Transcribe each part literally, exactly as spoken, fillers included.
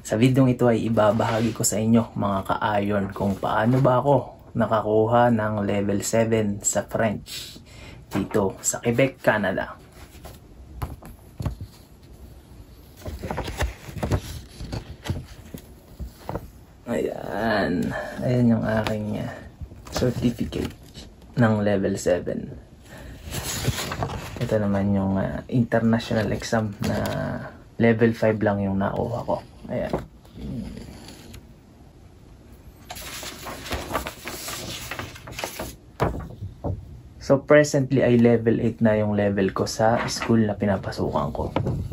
Sa video ito ay ibabahagi ko sa inyo mga ka-iron kung paano ba ako nakakuha ng level seven sa French dito sa Quebec, Canada. Ayan, ayan yung aking certificate ng level seven. Ito naman yung uh, international exam na level five lang yung nakuha ko. Ayan. So presently ay level eight na yung level ko sa school na pinapasukan ko.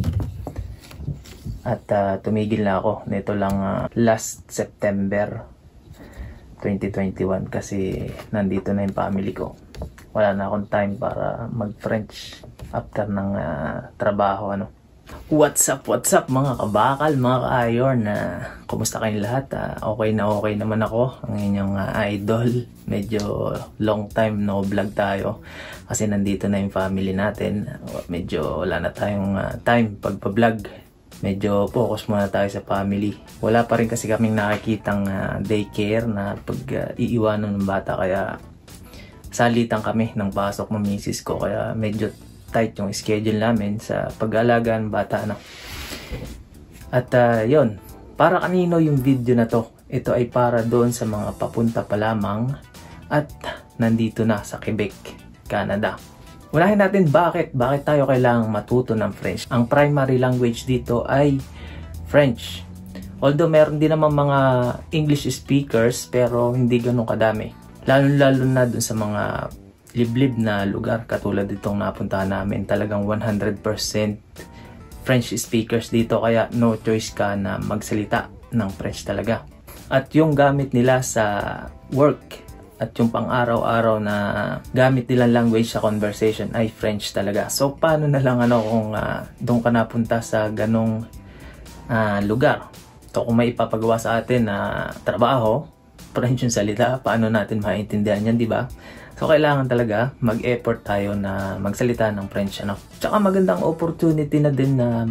At uh, tumigil na ako nito lang uh, last September twenty twenty-one kasi nandito na yung family ko. Wala na akong time para mag-French after ng uh, trabaho ano. What's up, what's up mga kabakal, mga ka-iron na uh, kumusta kayong lahat? Uh, okay na okay naman ako, ang inyong uh, idol. Medyo long time no vlog tayo kasi nandito na yung family natin. Medyo wala na tayong uh, time pagpa-vlog. Medyo focus muna tayo sa family. Wala pa rin kasi kaming nakikitang uh, daycare na pag uh, iiwanan ng bata kaya salitan kami ng pasok ng misis ko kaya medyo tight yung schedule namin sa pag-aalaga ng bata na. At uh, yun, para kanino yung video na to? Ito ay para doon sa mga papunta pa lamang at nandito na sa Quebec, Canada. Unahin natin bakit, bakit tayo kailangang matuto ng French. Ang primary language dito ay French. Although meron din naman mga English speakers pero hindi ganun kadami. Lalo-lalo na dun sa mga liblib na lugar katulad ditong napuntahan namin. Talagang one hundred percent French speakers dito kaya no choice ka na magsalita ng French talaga. At yung gamit nila sa work at yung pang-araw-araw na gamit nilang language sa conversation ay French talaga. So paano na lang ano kung uh, doon ka napunta sa ganong uh, lugar? So kung may ipapagawa sa atin na uh, trabaho, French yung salita, paano natin maintindihan yan, di ba? So kailangan talaga mag-effort tayo na magsalita ng French ano. Tsaka magandang opportunity na din na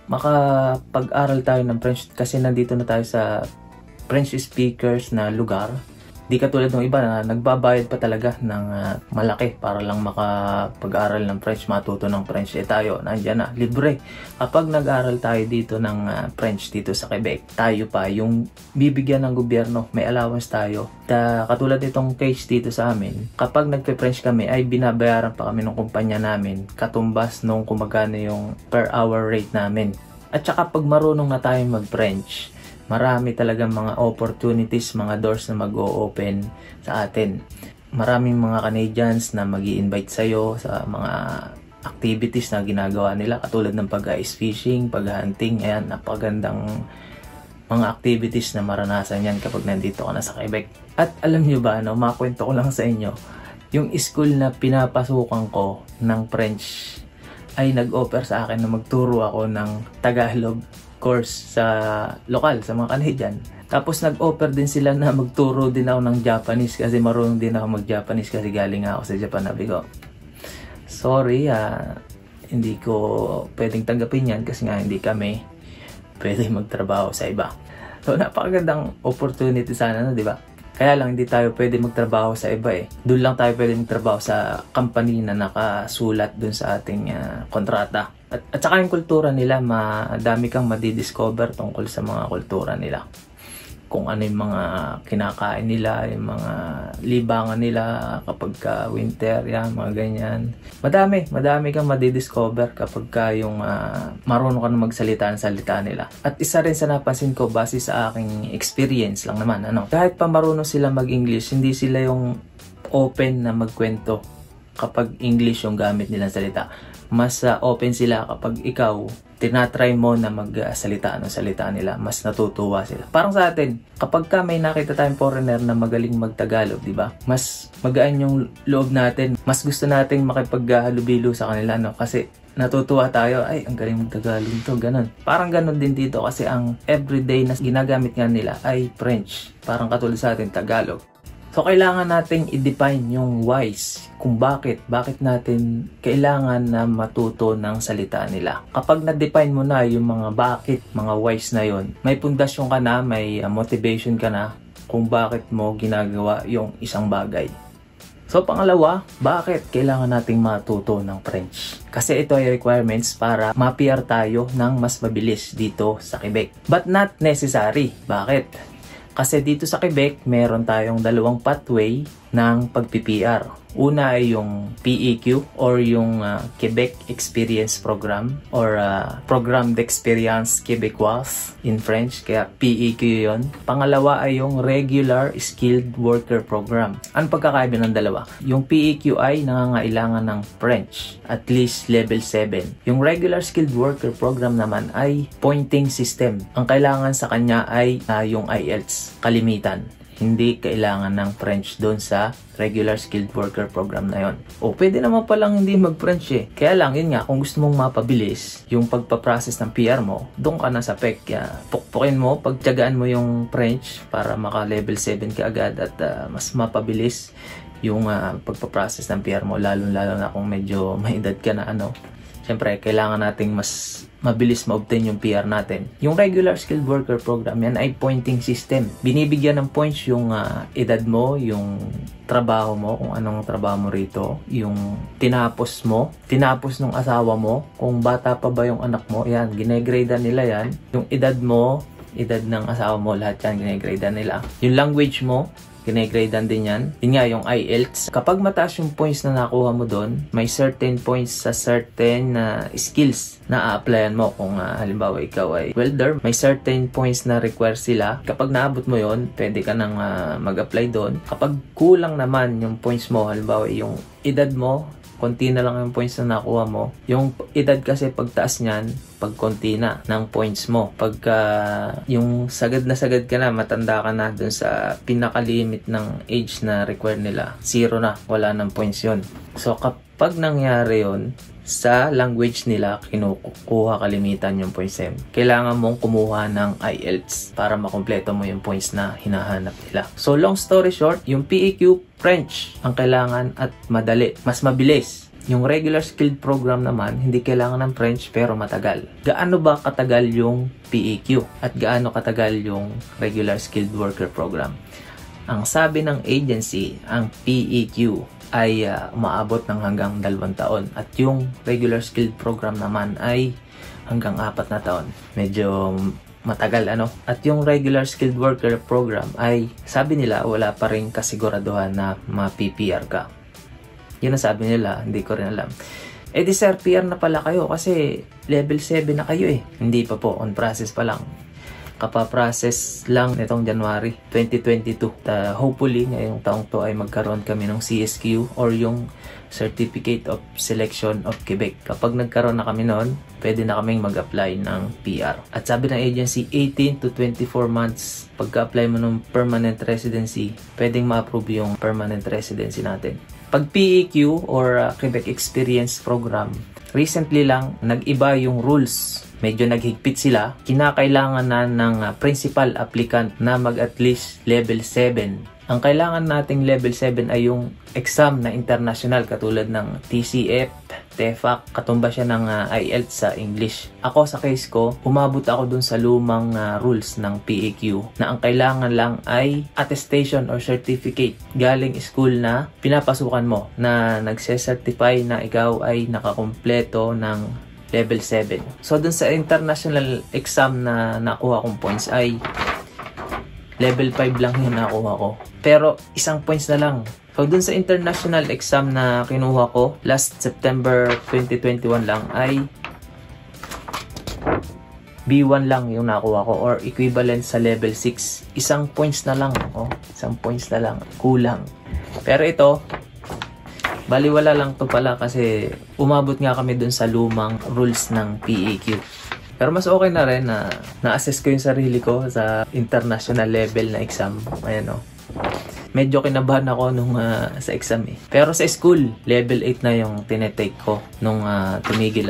makapag-aral tayo ng French kasi nandito na tayo sa French speakers na lugar. Di katulad ng iba na nagbabayad pa talaga ng uh, malaki para lang makapag-aral ng French, matuto ng French. Eh tayo, nandiyan na, libre. Kapag nag-aral tayo dito ng uh, French dito sa Quebec, tayo pa yung bibigyan ng gobyerno, may allowance tayo. Da, katulad nitong case dito sa amin, kapag nagpe-French kami ay binabayaran pa kami ng kumpanya namin, katumbas nung kumagana yung per hour rate namin. At saka pag marunong na tayo mag-French, marami talagang mga opportunities, mga doors na mag-o-open sa atin. Maraming mga Canadians na mag-i-invite sa'yo sa mga activities na ginagawa nila katulad ng pag-ice fishing, pag-hunting. Ayan, napagandang mga activities na maranasan yan kapag nandito ka na sa Quebec. At alam nyo ba, ano, makwento ko lang sa inyo, yung school na pinapasukan ko ng French ay nag-offer sa akin na magturo ako ng Tagalog course sa lokal, sa mga Canadian. Tapos nag-offer din sila na magturo din ako ng Japanese kasi marunong din ako mag-Japanese kasi galing ako sa Japan. Sabi ko, sorry, uh, hindi ko pwedeng tanggapin yan kasi nga hindi kami pwede magtrabaho sa iba. So napakagandang opportunity sana, no, di ba? Kaya lang hindi tayo pwede magtrabaho sa iba eh. Doon lang tayo pwede magtrabaho sa company na nakasulat doon sa ating uh, kontrata. At, at saka yung kultura nila, madami kang madidiscover tungkol sa mga kultura nila. Kung ano yung mga kinakain nila, yung mga libangan nila kapag ka winter, yan, mga ganyan. Madami, madami kang madidiscover kapag ka yung uh, marunong ka na magsalita ng salita nila. At isa rin sa napansin ko, base sa aking experience lang naman, ano, kahit pa marunong sila mag-English, hindi sila yung open na magkwento kapag English yung gamit nilang salita. Mas uh, open sila kapag ikaw tinatry mo na magsalita ng salita nila, mas natutuwa sila. Parang sa atin, kapag ka may nakita tayong foreigner na magaling magtagalog, di ba? Mas magaan yung loob natin. Mas gusto nating makipaghalubilo sa kanila, no? Kasi natutuwa tayo, ay, ang galing magtagalog to, ganun. Parang ganun din dito kasi ang everyday na ginagamit nga nila ay French. Parang katulad sa atin, Tagalog. So, kailangan nating i-define yung whys, kung bakit, bakit natin kailangan na matuto ng salita nila. Kapag na-define mo na yung mga bakit, mga whys na yon, may pundasyon ka na, may uh, motivation ka na kung bakit mo ginagawa yung isang bagay. So, pangalawa, bakit kailangan nating matuto ng French? Kasi ito ay requirements para ma-P R tayo ng mas mabilis dito sa Quebec. But not necessary. Bakit? Kasi dito sa Quebec, meron tayong dalawang pathway ng pag-P R. Una ay yung P E Q or yung uh, Quebec Experience Program or uh, Programme d'Expérience Québécoise in French, kaya P E Q yun. Pangalawa ay yung Regular Skilled Worker Program. Ang pagkakaiba ng dalawa? Yung P E Q ay nangangailangan ng French, at least level seven. Yung Regular Skilled Worker Program naman ay pointing system. Ang kailangan sa kanya ay uh, yung I E L T S, kalimitan. Hindi kailangan ng French doon sa Regular Skilled Worker Program na yon. O, pwede naman palang hindi mag-French eh. Kaya lang, yun nga, kung gusto mong mapabilis yung pagpaprocess ng P R mo, doon ka na sa P E C. Kaya, pukpukin mo, pagtyagaan mo yung French para maka-level seven ka agad at uh, mas mapabilis yung uh, pagpaprocess ng P R mo, lalo-lalo na kung medyo may edad ka na ano. Siyempre, kailangan nating mas mabilis ma-obtain yung P R natin. Yung Regular Skilled Worker Program, yan ay pointing system. Binibigyan ng points yung uh, edad mo, yung trabaho mo, kung anong trabaho mo rito, yung tinapos mo, tinapos ng asawa mo, kung bata pa ba yung anak mo, yan, ginegrade nila yan. Yung edad mo, edad ng asawa mo, lahat yan, ginegrade nila. Yung language mo, ginegradean din yan. Yun nga, yung I E L T S. Kapag mataas yung points na nakuha mo doon, may certain points sa certain uh, skills na a-applyan mo. Kung uh, halimbawa ikaw ay welder, may certain points na require sila. Kapag naabot mo yon, pwede ka nang uh, mag-apply doon. Kapag kulang naman yung points mo, halimbawa yung edad mo, konti na lang yung points na nakuha mo. Yung edad kasi pagtaas niyan, pag konti na ng points mo. Pagka yung sagad na sagad ka na, matanda ka na dun sa pinaka-limit ng age na require nila, zero na, wala ng points yon. So kapag nangyari yon, sa language nila, kinukuha kalimitan yung points M. Kailangan mong kumuha ng I E L T S para makumpleto mo yung points na hinahanap nila. So, long story short, yung P E Q, French ang kailangan at madali, mas mabilis. Yung Regular Skilled Program naman, hindi kailangan ng French pero matagal. Gaano ba katagal yung P E Q? At gaano katagal yung Regular Skilled Worker Program? Ang sabi ng agency, ang P E Q ay uh, umaabot ng hanggang dalawang taon. At yung Regular Skilled Program naman ay hanggang apat na taon. Medyo matagal ano. At yung Regular Skilled Worker Program ay, sabi nila, wala pa rin kasiguraduhan na ma-P P R ka. Yun ang sabi nila, hindi ko rin alam. Eh di sir, P R na pala kayo kasi level seven na kayo eh. Hindi pa po, on process pa lang. Kapaprocess lang nitong January twenty twenty-two. Uh, hopefully, ngayong taong to ay magkaroon kami ng C S Q or yung Certificate of Selection of Quebec. Kapag nagkaroon na kami noon, pwede na kaming mag-apply ng P R. At sabi ng agency, eighteen to twenty-four months pagka-apply mo ng permanent residency, pwedeng ma-approve yung permanent residency natin. Pag P E Q or uh, Quebec Experience Program, recently lang nag-iba yung rules. Medyo naghigpit sila. Kinakailangan na ng uh, principal applicant na mag at least level seven. Ang kailangan nating level seven ay yung exam na international katulad ng T C F, T E F A C, katumba siya ng uh, I E L T S sa English. Ako sa case ko, umabot ako dun sa lumang uh, rules ng P E Q na ang kailangan lang ay attestation or certificate galing school na pinapasukan mo na nagse-certify na ikaw ay nakakumpleto ng level seven. So, dun sa international exam na nakuha kong points ay level five lang yung nakuha ko. Pero, isang points na lang. So, dun sa international exam na kinuha ko last September twenty twenty-one lang ay B one lang yung nakuha ko or equivalent sa level six. Isang points na lang. Oh, isang points na lang. Kulang. Pero ito, baliwala lang to pala kasi umabot nga kami dun sa lumang rules ng P E Q. Pero mas okay na rin na na-assess ko yung sarili ko sa international level na exam. Ayan o. Medyo kinabahan ako nung uh, sa exam eh. Pero sa school, level eight na yung tinetake ko nung uh, tumigil ako.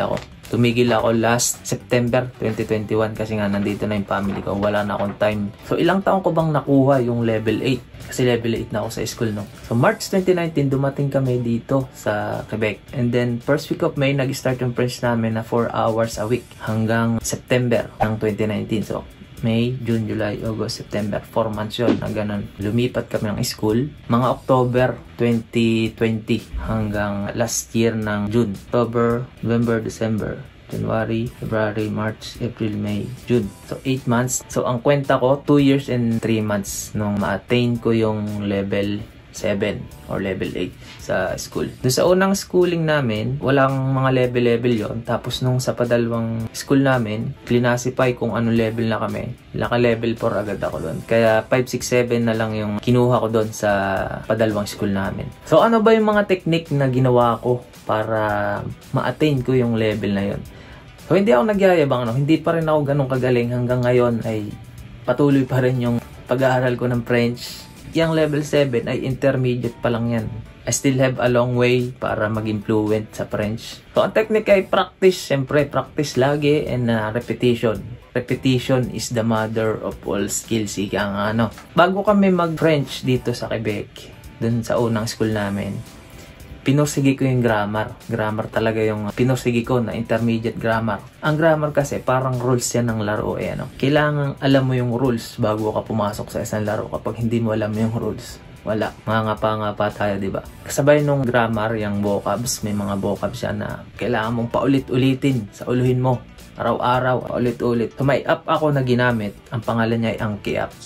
Tumigil ako last September twenty twenty-one kasi nga nandito na yung family ko. Wala na akong time. So ilang taon ko bang nakuha yung level eight? Kasi level eight na ako sa school, no? So March twenty nineteen, dumating kami dito sa Quebec. And then first week of May, nag-start yung French namin na four hours a week hanggang September ng twenty nineteen. So May, June, July, August, September. four months yun na ganun. Lumipat kami ng school. Mga October twenty twenty hanggang last year ng June. October, November, December, January, February, March, April, May, June. So, eight months. So, ang kwenta ko, two years and three months nung ma-attain ko yung level seven or level eight sa school. Doon sa unang schooling namin, walang mga level-level yon. Tapos nung sa padalawang school namin, classify kung anong level na kami. Naka-level four agad ako doon. Kaya five, six, seven na lang yung kinuha ko doon sa padalawang school namin. So ano ba yung mga technique na ginawa ko para ma-attain ko yung level na yon? So hindi ako nagyayabang, no? Hindi pa rin ako ganun kagaling. Hanggang ngayon ay patuloy pa rin yung pag-aaral ko ng French. Yung level seven ay intermediate pa lang yan. I still have a long way para maging fluent sa French. So, ang technique ay practice. Siyempre, practice lagi and uh, repetition. Repetition is the mother of all skills. Ika nga, ano. Bago kami mag-French dito sa Quebec, dun sa unang school namin, pinursigi ko yung grammar. Grammar talaga yung pinursigi ko na intermediate grammar. Ang grammar kasi parang rules yan ng laro eh, ano. Kailangan alam mo yung rules bago ka pumasok sa isang laro. Kapag hindi mo alam yung rules, wala. Mga ngapa-ngapa tayo, di ba? Kasabay nung grammar, yung vocabs, may mga vocabs yan na kailangan mong paulit-ulitin sa uluhin mo. Araw-araw, paulit-ulit. So, may app ako na ginamit. Ang pangalan niya ay Anki app.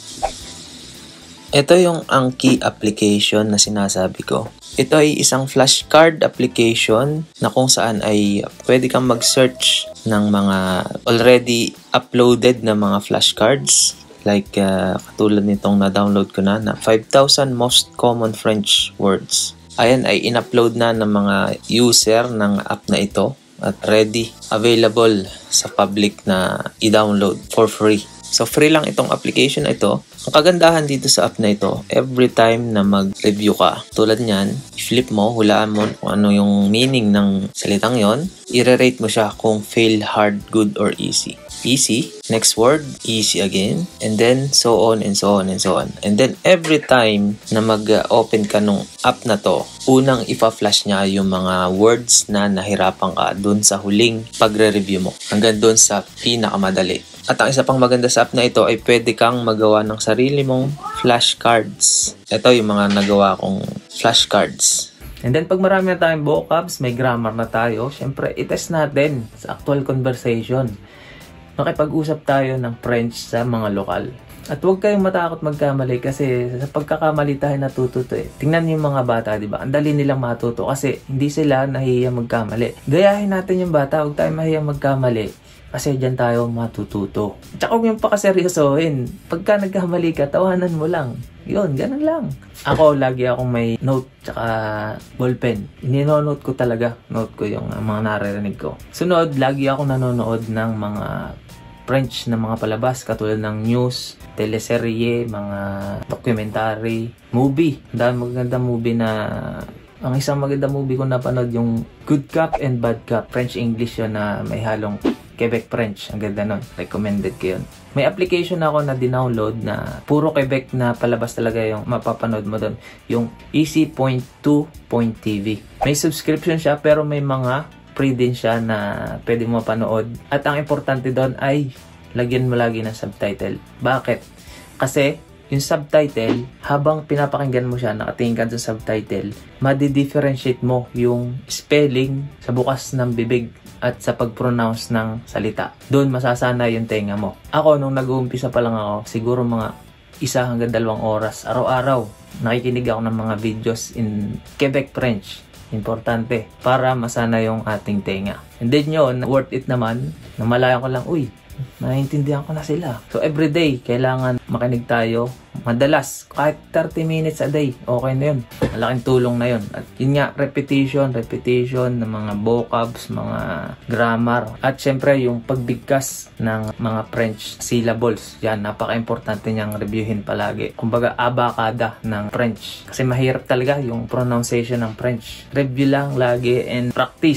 Ito yung Anki application na sinasabi ko. Ito ay isang flashcard application na kung saan ay pwede kang mag-search ng mga already uploaded na mga flashcards. Like uh, katulad nitong na-download ko na na five thousand most common French words. Ayan ay in-upload na ng mga user ng app na ito at ready, available sa public na i-download for free. So free lang itong application na ito. Ang kagandahan dito sa app na ito, every time na mag-review ka, tulad niyan, i-flip mo, hulaan mo kung ano yung meaning ng salitang yon, i-rate mo siya kung fail, hard, good, or easy. Easy, next word, easy again, and then so on and so on and so on. And then every time na mag-open ka nung app na to, unang ipa-flash niya yung mga words na nahirapan ka dun sa huling pagre-review mo, hanggang dun sa pinakamadali. At ang isa pang maganda sa app na ito ay pwede kang magawa ng sarili mong flashcards. Ito yung mga nagawa kong flashcards. And then pag marami na tayong vocabs, may grammar na tayo, syempre itest natin sa actual conversation. Makipag-usap tayo ng French sa mga lokal. At huwag kayong matakot magkamali kasi sa pagkakamali tayo natututo eh. Tingnan yung mga bata, di ba? Ang dali nilang matuto kasi hindi sila nahihiya magkamali. Gayahin natin yung bata, huwag tayong mahiyang magkamali. Kasi dyan tayo matututo. Tsaka huwag yung pakaseryosohin. Pagka nagkamali ka, tawanan mo lang. Yun, ganun lang. Ako, lagi akong may note tsaka ballpen. Ninonote ko talaga. Note ko yung uh, mga naririnig ko. Sunod, lagi akong nanonood ng mga French na mga palabas. Katulad ng news, teleserye, mga documentary, movie. Dahil maganda movie na... Ang isang maganda movie ko napanood yung Good Cop and Bad Cop. French-English yun na may halong Quebec French. Ang ganda nun. Recommended ko yun. May application ako na dinownload na puro Quebec na palabas talaga yung mapapanood mo doon. Yung easy point two point t v. May subscription siya pero may mga free din siya na pwede mo mapanood. At ang importante doon ay lagyan mo lagi ng subtitle. Bakit? Kasi yung subtitle, habang pinapakinggan mo siya, nakatingin ka sa subtitle, madi-differentiate mo yung spelling sa bukas ng bibig at sa pag-pronounce ng salita. Doon masasana yung tenga mo. Ako, nung nag-uumpisa pa lang ako, siguro mga isa hanggang dalawang oras, araw-araw, nakikinig ako ng mga videos in Quebec French. Importante, para masana yung ating tenga. And then yun, worth it naman, namalayan ko lang, uy, naiintindihan ko na sila. So, everyday, kailangan makinig tayo. Madalas, kahit thirty minutes a day, okay na yun. Malaking tulong na yun. At yun nga, repetition, repetition ng mga vocabs, mga grammar. At syempre, yung pagbigkas ng mga French syllables. Yan, napaka-importante niyang reviewin palagi. Kumbaga, abakada ng French. Kasi mahirap talaga yung pronunciation ng French. Review lang lagi and practice.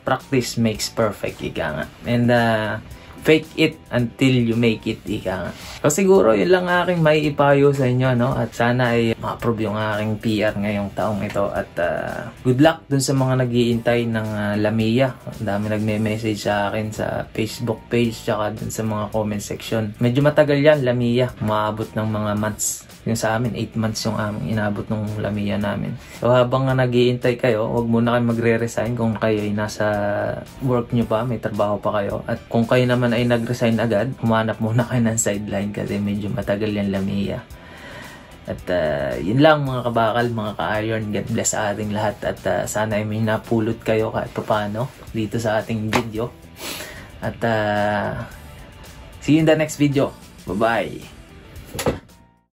practice makes perfect, ika nga. And uh, fake it until you make it, ika nga. So siguro yun lang aking may ipayo sa inyo, no? At sana ay ma-approve yung aking P R ngayong taong ito. At uh, good luck dun sa mga nag-iintay ng uh, Lamia. Ang dami nagme-message sa akin sa Facebook page tsaka dun sa mga comment section. Medyo matagal yan, Lamia. Maabot ng mga months. Yung sa amin, eight months yung aming inabot ng Lamia namin. So habang nag-iintay kayo, huwag muna kayo magre-resign kung kayo ay nasa work nyo pa, may trabaho pa kayo. At kung kayo naman ay nag-resign agad, humanap muna kayo ng sideline kasi medyo matagal yan Lamia. At uh, yun lang mga kabakal, mga ka-iron. God bless sa ating lahat. At uh, sana ay may napulot kayo kahit paano dito sa ating video. At uh, see you in the next video. Bye-bye!